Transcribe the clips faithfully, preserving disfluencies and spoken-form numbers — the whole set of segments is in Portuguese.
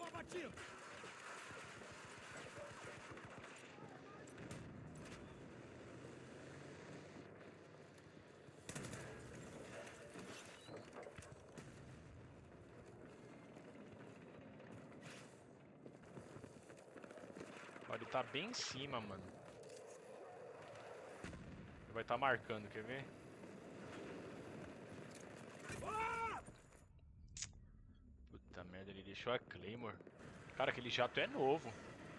abatido. Ó, ele tá bem em cima, mano. Ele vai estar tá marcando, quer ver? Puta merda, ele deixou a Claymore. Cara, aquele jato é novo.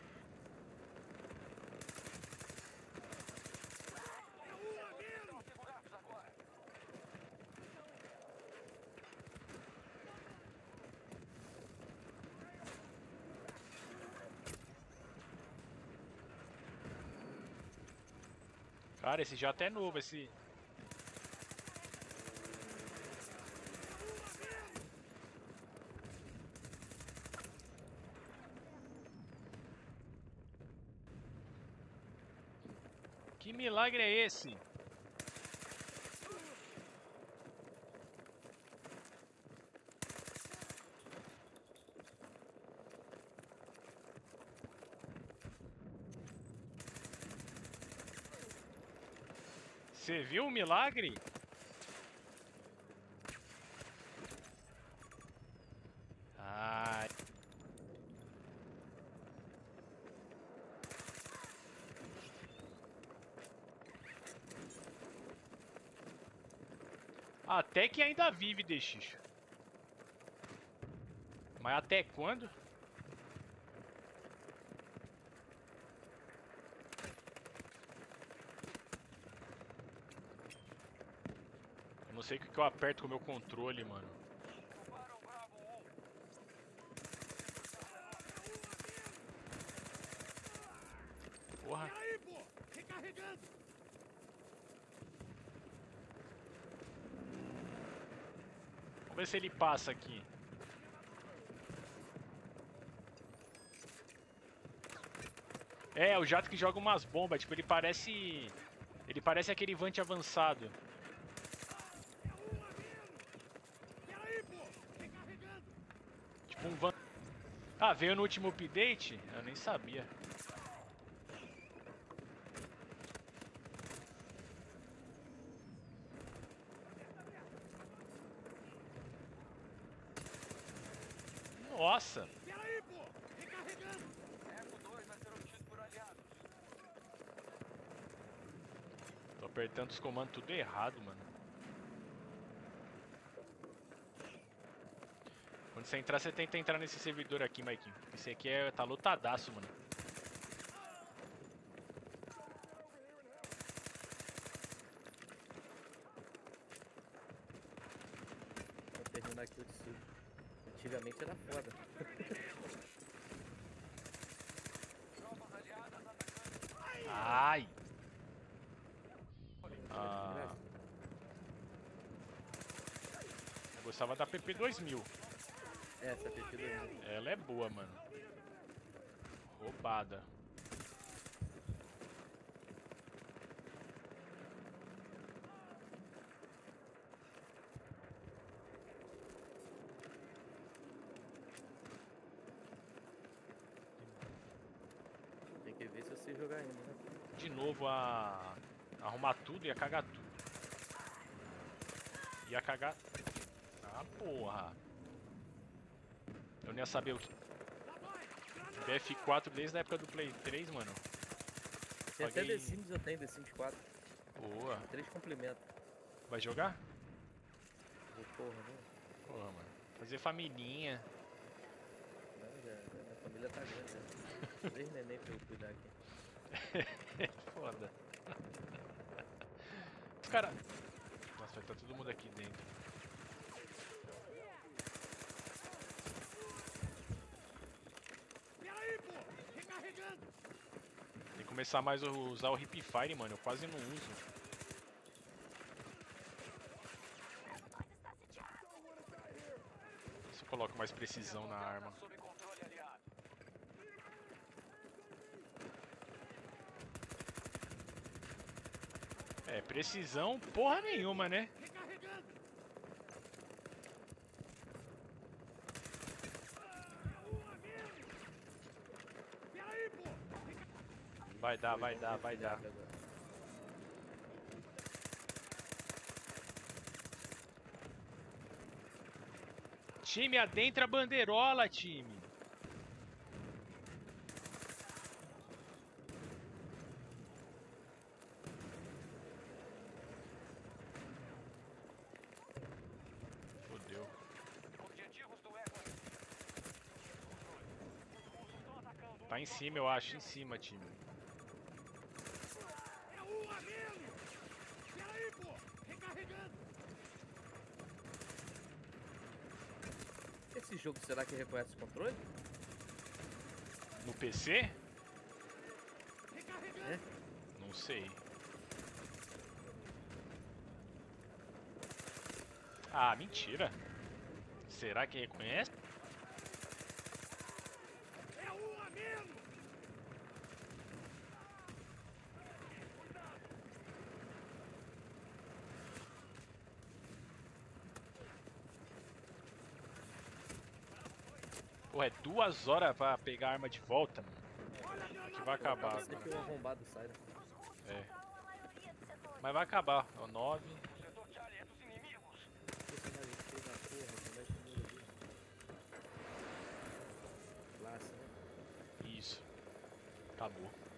Cara, esse jato é novo, esse... Que milagre é esse? Você viu o milagre? Ai. Até que ainda vive, Dexicho. Mas até quando? Eu não sei o que eu aperto com o meu controle, mano. Porra. Peraí, pô! Recarregando! Vamos ver se ele passa aqui. É, o jato que joga umas bombas, tipo, ele parece... Ele parece aquele Vante avançado. Peraí, pô! Recarregando! Tipo um Van... Ah, veio no último update? Eu nem sabia. Nossa! Peraí, pô! Recarregando! Eco dois vai ser obtido por aliados. Tô apertando os comandos tudo errado, mano. Quando você entrar, você tenta entrar nesse servidor aqui, Maikinho. Esse aqui é, tá lotadaço, mano. Vou terminar aqui o de sul. Antigamente era foda. Tropas aliadas atacando. Ai! Ah, eu gostava da P P dois mil. É, essa P P dois mil. Ela é boa, mano. Roubada. Tem que ver se você jogar ainda, né? De novo a... Arrumar tudo, ia cagar tudo. Ia cagar... Ah, porra. Eu não ia saber o que... B F quatro desde a época do Play três, mano. Tem até Paguei- The Sims, eu tenho The Sims quatro. Boa. Três complementos. Vai jogar? Vou, porra, né? Porra, mano. Fazer familhinha. Não, já, já, minha família tá grande, né? Três neném pra eu cuidar aqui. Foda. Os caras... Nossa, vai estar todo mundo aqui dentro. Peraí, pô! Recarregando! Tem que começar mais a usar o Hip Fire, mano. Eu quase não uso. Se eu coloco mais precisão na arma. Sob controle aliado. É, precisão porra nenhuma, né? Recarregando! Vai dar, vai Vamos dar, ver vai se dar. abre agora. Time, adentra a bandeirola, time. Fodeu. Objetivos do Echo. Os estão atacando. Tá em cima, eu acho. Em cima, time. É um a menos! Peraí, pô! Recarregando! Esse jogo, será que reconhece o controle? No P C? Recarregando! É? Não sei. Ah, mentira. Será que reconhece? É um a menos! Pô, é duas horas pra pegar a arma de volta, mano. Olha a granada! Que vai acabar Esse daqui é agora. um arrombado sai. Né? É. Mas vai acabar. É o nove. O setor Charlie é dos inimigos. Personagem feio da porra, personagem número ali. Classe, né? Isso. Acabou.